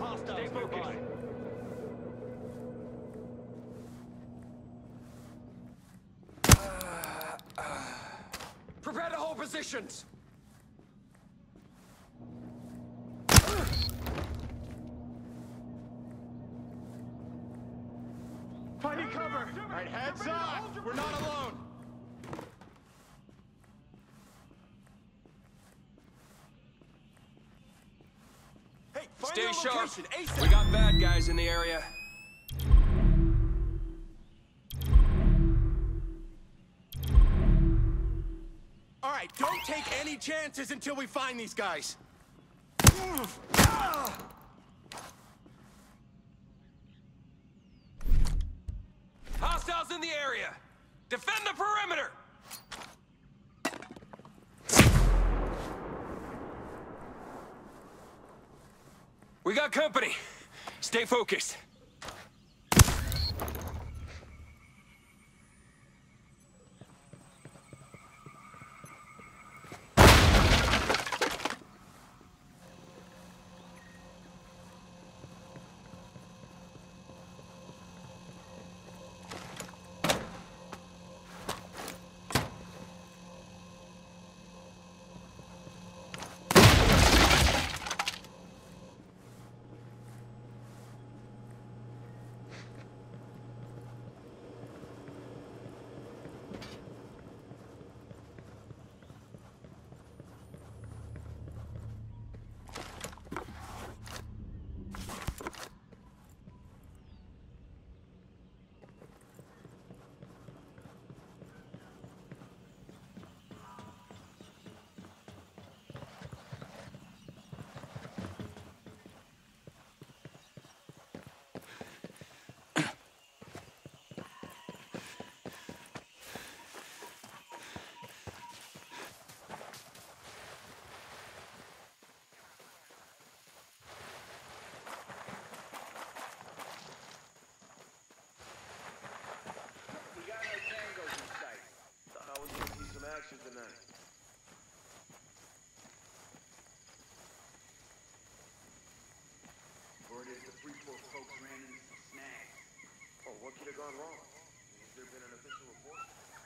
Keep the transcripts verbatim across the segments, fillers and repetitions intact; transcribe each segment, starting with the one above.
Stay focused. Prepare to hold positions! Finding cover! Alright, heads up! We're not alone! Hey, find Stay your sharp. location, ASAP. We got bad guys in the area. Alright, don't take any chances until we find these guys. Hostiles in the area! Defend the perimeter! We got company. Stay focused. Tonight. Word is the Freeport folks ran into some snags. Oh, what could have gone wrong? Has there been an official report?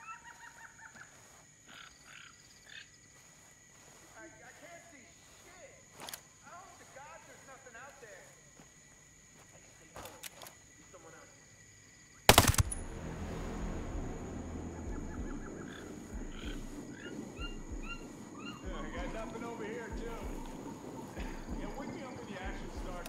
I, I can't see shit. I hope to God there's nothing out there. Hey, stay focused. There's someone out there. Nothing over here, too. Yeah, wake me up when the action starts.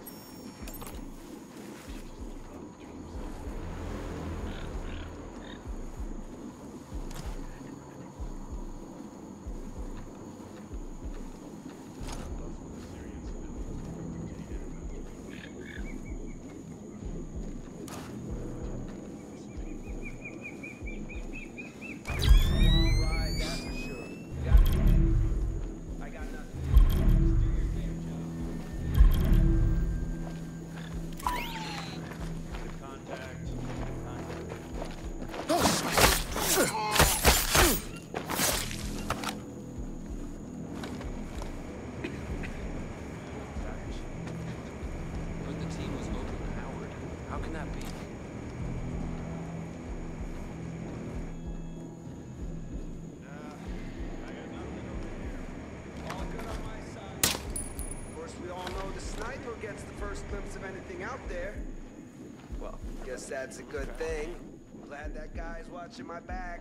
Gets the first glimpse of anything out there. Well, guess that's a good thing. Glad that guy's watching my back.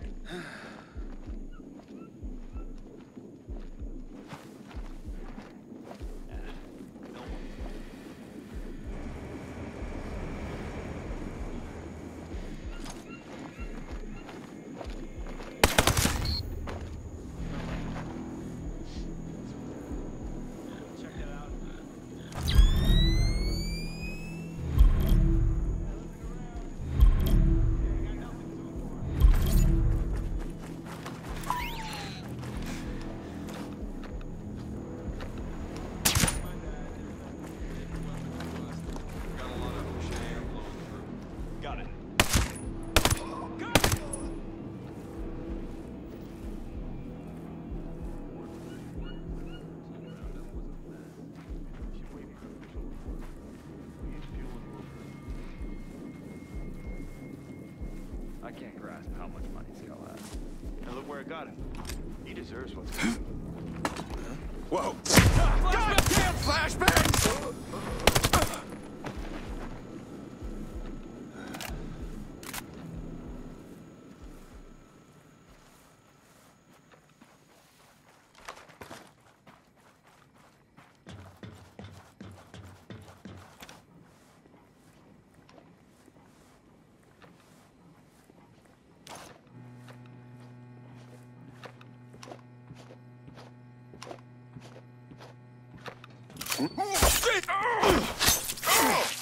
I can't grasp how much money Skull has. And look where it got him. He deserves what's coming. Whoa! Goddamn flashbangs! Oh, shit! Oh! Oh!